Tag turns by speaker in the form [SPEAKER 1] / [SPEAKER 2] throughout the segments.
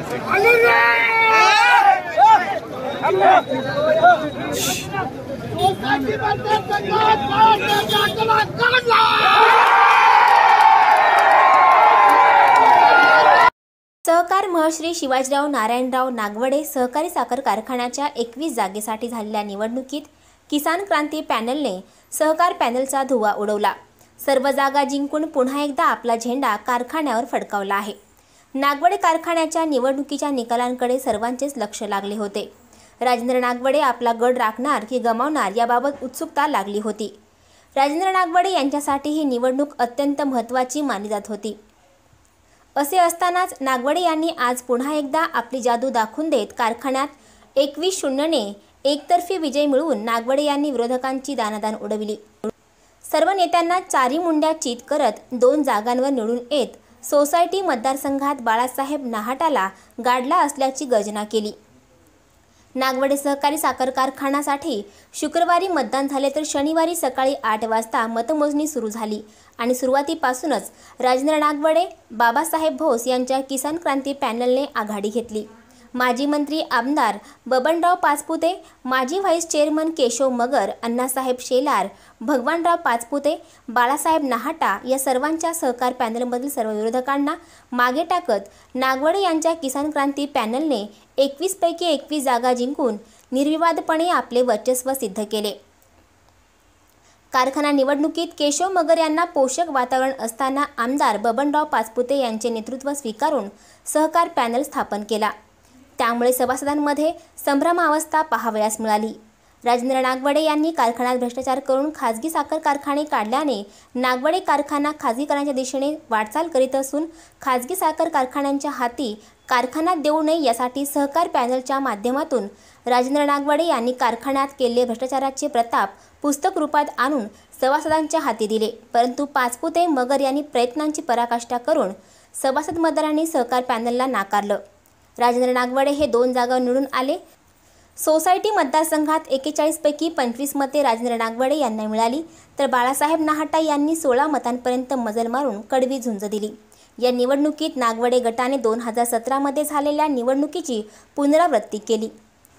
[SPEAKER 1] सहकार महश्री शिवाजीराव नारायणराव नागवडे सहकारी साखर कारखान्याच्या 21 जागेसाठी झालेल्या निवडणुकीत किसान क्रांती पॅनलने सहकार पॅनलचा धुव्वा उडवला। सर्व जागा जिंकून पुन्हा एकदा आपला झेंडा कारखान्यावर फडकावला आहे। नागवडे कारखान्याच्या निवडणुकीच्या निकालांकडे सर्वांचेच लक्ष लागले होते। राजेंद्र नागवडे आपला गड राखणार की गमावणार याबाबत उत्सुकता लागली होती। राजेंद्र नागवडे यांच्यासाठी ही निवडणूक अत्यंत महत्त्वाची मानली जात होती। असे असतानाच नागवडे यांनी आज पुन्हा एकदा आपली जादू दाखवून देत कारखान्यात 21-0 ने एकतर्फी विजय मिळवून नागवडे यांनी विरोधकांची दाणादाण उडविली। सर्व नेत्यांना चारी मुंड्या चित करत 2 जागांवर निवडून येत सोसायटी मतदारसंघात बाळासाहेब नाहाटाला गाडला असल्याची गर्जना केली। नागवडे सहकारी साखर कारखान्यासाठी शुक्रवारी मतदान झाले तर शनिवारी सकाळी 8 वाजता मतमोजणी सुरू झाली आणि सुरुवातीपासूनच राजेंद्र नागवडे, बाबासाहेब भोस यांच्या किसान क्रांती पॅनलने आघाडी घेतली। माजी मंत्री आमदार बबनराव पाचपुते, माजी व्हाईस चेअरमन केशव मगर, अण्णासाहेब शेलार, भगवानराव पाचपुते, बाळासाहेब नाहाटा या सर्वांच्या सहकार पॅनलमधील सर्व विरोधकांना मागे टाकत नागवडे यांच्या किसान क्रांती पॅनलने 21 पैकी 21 जागा जिंकून निर्विवादपणे आपले वर्चस्व सिद्ध केले। कारखाना निवडणुकीत केशव मगर यांना पोषक वातावरण असताना आमदार बबनराव पाचपुते यांचे नेतृत्व स्वीकारून सहकार पॅनल स्थापन केला। त्यामुळे सभासदांमध्ये संभ्रमावस्था पाहावयास मिळाली। राजेंद्र नागवडे यांनी कारखान्यात भ्रष्टाचार करून खाजगी साखर कारखाने काढल्याने नागवडे कारखाना खाजगीकरणाच्या दिशेने वाटचाल करीत असून खाजगी साखर कारखान्यांच्या हाती कारखाना देऊ नये यासाठी सहकार पॅनलच्या माध्यमातून राजेंद्र नागवडे यांनी कारखान्यात केलेले भ्रष्टाचाराचे प्रताप पुस्तक रूपात आणून सभासदांच्या हाती दिले। परंतु पाचपुते मगर यांनी प्रयत्नांची पराकाष्ठा करून सभासद मतदारांनी सहकार पॅनलला नाकारलं। राजेंद्र नागवडे हे 2 जागा निवडून आले। सोसायटी मतदारसंघात 41 पैकी 25 मते राजेंद्र नागवडे यांना मिळाली तर बाळासाहेब नाहाटा यांनी 16 मतांपर्यंत मजल मारून कडवी झुंज दिली। या निवडणुकीत नागवडे गटाने 2017 मध्ये झालेल्या निवडणुकीची पुनरावृत्ती केली।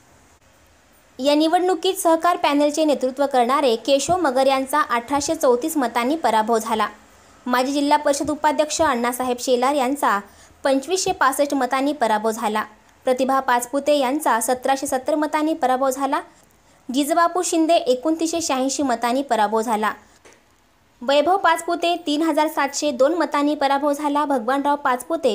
[SPEAKER 1] या निवडणुकीत सहकार पॅनलचे नेतृत्व करणारे केशव मगर यांचा 1834 मतांनी पराभव झाला। माजी जिल्हा परिषद उपाध्यक्ष अण्णासाहेब शेलार यांचा 2565 मतांनी पराभव झाला। प्रतिभा पाचपुते यांचा 1770 मतांनी पराभव झाला। जिजबापू शिंदे 2986 मतांनी पराभव झाला। वैभव पाचपुते 3702 मतांनी पराभव झाला। भगवानराव पाचपुते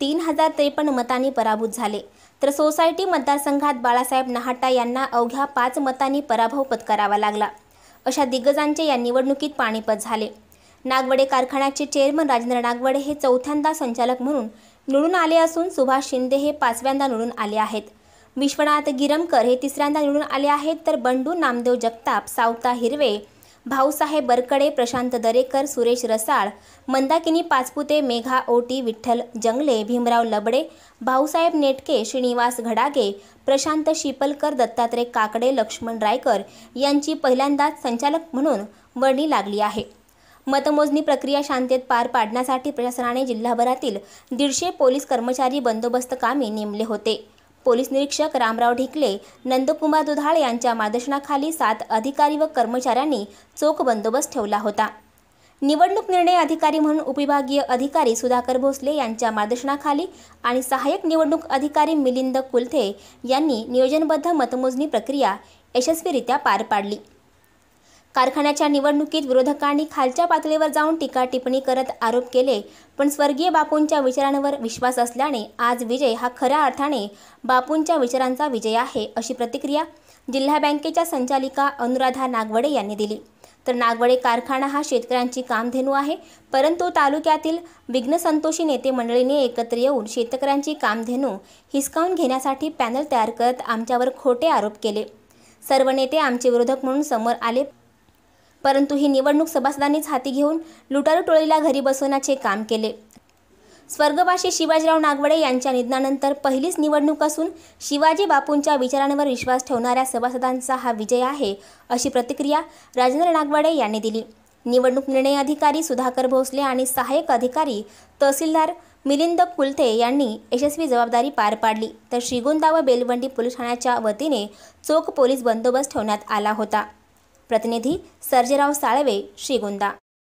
[SPEAKER 1] 3053 मतांनी पराभूत झाले। तर सोसायटी मतदारसंघात बाळासाहेब नाहाटा यांना अवघ्या 5 मतांनी पराभव पत्करावा लागला। अशा दिग्गजांचे या निवडणुकीत पाणीपत झाले। नागवडे कारखान्याचे चेअरमन राजेंद्र नागवडे हे 4थ्यांदा संचालक म्हणून निवडून आले असून सुभाष शिंदे हे 5व्यांदा निवडून आले आहेत। विश्वनाथ गिरमकर हे 3ऱ्यांदा निवडून आले आहेत तर बंडू नामदेव जगताप, सावता हिरवे, भाऊसाहेब बरकडे, प्रशांत दरेकर, सुरेश रसाळ, मंदाकिनी पाचपुते, मेघा ओटी, विठ्ठल जंगले, भीमराव लबडे, भाऊसाहेब नेटके, श्रीनिवास घडागे, प्रशांत शिपलकर, दत्तात्रय काकडे, लक्ष्मण रायकर यांची पहिल्यांदाच संचालक म्हणून वर्णी लागली आहे। मतमोजणी प्रक्रिया शांततेत पार पाडण्यासाठी प्रशासनाने जिल्हाभरातील 150 पोलीस कर्मचारी बंदोबस्त कामी नेमले होते। पोलीस निरीक्षक रामराव ढिकले, नंदकुमार दुधाळ यांच्या मार्गदर्शनाखाली 7 अधिकारी व कर्मचाऱ्यांनी चोख बंदोबस्त ठेवला होता। निवडणूक निर्णय अधिकारी म्हणून उपविभागीय अधिकारी सुधाकर भोसले यांच्या मार्गदर्शनाखाली आणि सहाय्यक निवडणूक अधिकारी मिलिंद कुलथे यांनी नियोजनबद्ध मतमोजणी प्रक्रिया यशस्वीरित्या पार पाडली। कारखान्याच्या निवडणुकीत विरोधकांनी खालच्या पातळीवर जाऊन टीका टिप्पणी करत आरोप केले, पण स्वर्गीय बापूंच्या विचारांवर विश्वास असल्याने आज विजय हा खऱ्या अर्थाने बापूंच्या विचारांचा विजय आहे, अशी प्रतिक्रिया जिल्हा बँकेच्या संचालिका अनुराधा नागवडे यांनी दिली। तर नागवडे कारखाना हा शेतकऱ्यांची कामधेनू आहे, परंतु तालुक्यातील विघ्नसंतोषी नेते मंडळीने एकत्र येऊन शेतकऱ्यांची कामधेनू हिसकावून घेण्यासाठी पॅनल तयार करत आमच्यावर खोटे आरोप केले। सर्व नेते आमचे विरोधक म्हणून समोर आले, परंतु ही निवडणूक सभासदांनीच हाती घेऊन लुटारू टोळीला घरी बसवण्याचे काम केले। स्वर्गवासी शिवाजीराव नागवडे यांच्या निधनानंतर पहिलीच निवडणूक असून शिवाजी बापूंच्या विचारांवर विश्वास ठेवणाऱ्या सभासदांचा हा विजय आहे, अशी प्रतिक्रिया राजेंद्र नागवडे यांनी दिली। निवडणूक निर्णय अधिकारी सुधाकर भोसले आणि सहाय्यक अधिकारी तहसीलदार मिलिंद कुलथे यांनी यशस्वी जबाबदारी पार पाडली, तर श्रीगोंदा व बेलवंडी पोलीस ठाण्याच्या वतीने चोख पोलीस बंदोबस्त ठेवण्यात आला होता। प्रतिनिधी सर्जेराव साळवे, श्रीगोंदा।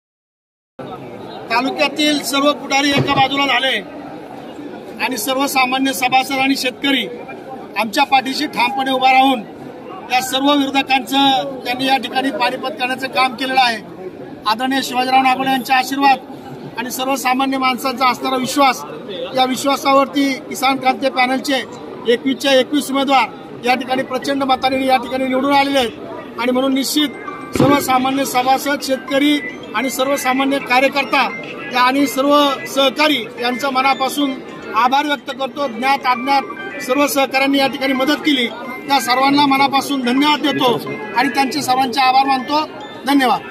[SPEAKER 2] तालुक्यातील सर्व पुढारी एका बाजूला झाले आणि सर्वसामान्य सभासद आणि शेतकरी आमच्या पाठीशी ठामपणे उभा राहून या सर्व विरोधकांचं त्यांनी या ठिकाणी पाणीपत करण्याचं काम केलेलं आहे। आदरणीय शिवाजीराव नागोडे यांचे आशीर्वाद आणि सर्वसामान्य माणसांचा असणारा विश्वास, या विश्वासावरती किसान क्रांती पॅनलचे 21च्या 21 उमेदवार या ठिकाणी प्रचंड मताने या ठिकाणी निवडून आलेले आहेत आणि म्हणून निश्चित सर्वसामान्य सभासद, शेतकरी आणि सर्वसामान्य कार्यकर्ता आणि सर्व सहकारी यांचा मनापासून आभार व्यक्त करतो। ज्ञात अज्ञात सर्व सहकाऱ्यांनी या ठिकाणी मदत केली, त्या सर्वांना मनापासून धन्यवाद देतो आणि त्यांचे सर्वांचे आभार मानतो। धन्यवाद।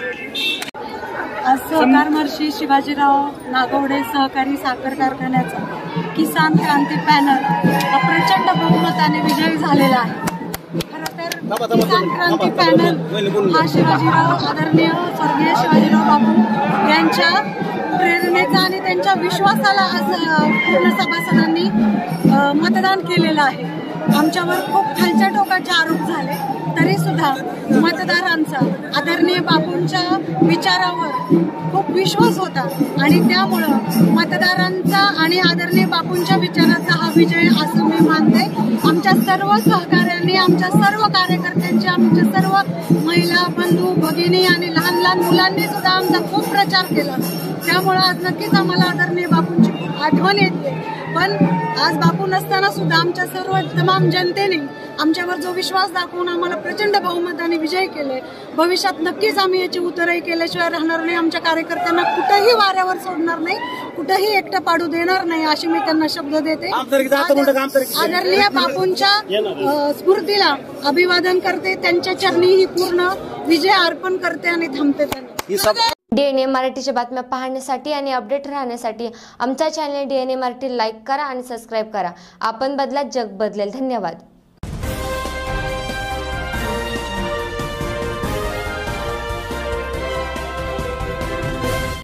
[SPEAKER 3] आज सहकार महर्षी शिवाजीराव नागवडे सहकारी साखर कारखान्याचा किसान क्रांती पॅनल हा प्रचंड बहुमताने विजयी झालेला आहे। खरं तर किसान क्रांती पॅनल हा शिवाजीराव आदरणीय स्वर्गीय शिवाजीराव बापू यांच्या प्रेरणेचा आणि त्यांच्या विश्वासाला आज पूर्ण सभासदांनी मतदान केलेलं आहे। आमच्यावर खूप खालच्या टोकाचे आरोप झाले तरी सुद्धा मतदारांचा आदरणीय बापूंच्या विचारावर खूप विश्वास होता आणि त्यामुळं मतदारांचा आणि आदरणीय बापूंच्या विचाराचा हा विजय असं मी मानते। आमच्या सर्व सहकाऱ्यांनी, आमच्या सर्व कार्यकर्त्यांची, आमच्या सर्व महिला बंधू भगिनी आणि लहान लहान मुलांनी सुद्धा आमचा खूप प्रचार केला, त्यामुळं आज नक्कीच आम्हाला आदरणीय बापूंची आठवण येते। पण आज बापू नसताना सुद्धा आमच्या सर्व तमाम जनतेने आमच्यावर जो विश्वास दाखवून आम्हाला प्रचंड बहुमताने विजय केले, भविष्यात नक्कीच आम्ही याची उतरही केल्याशिवाय राहणार नाही। आमच्या कार्यकर्त्यांना कुठेही वाऱ्यावर सोडणार नाही, कुठेही एकटं पाडू देणार नाही अशी मी त्यांना शब्द देते। आदरणीय बापूंच्या स्फूर्तीला अभिवादन करते, त्यांच्या चरणी ही पूर्ण विजय अर्पण करते आणि थांबते त्यांना।
[SPEAKER 4] डीएनए मराठीच्या बातम्या पाहण्यासाठी आणि अपडेट राहण्यासाठी आमचा चॅनल डीएनए मराठी लाईक करा आणि सबस्क्राईब करा। आपण बदला, जग बदलेल। धन्यवाद।